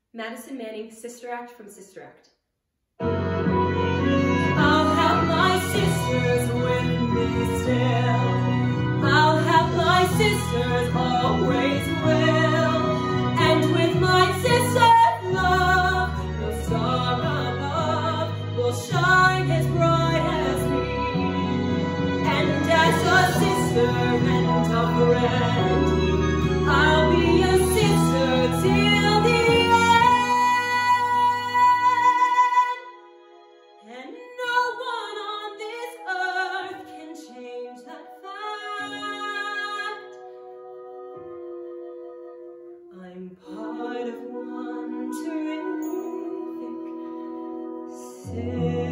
Madison Manning, Sister Act from Sister Act. I'll have my sisters with me still. I'll have my sisters, always will. And with my sister's love, the star above will shine as bright as me. And as a sister and a friend, I'll be a sister till the end. And no one on this earth can change that fact. I'm part of one terrific sister.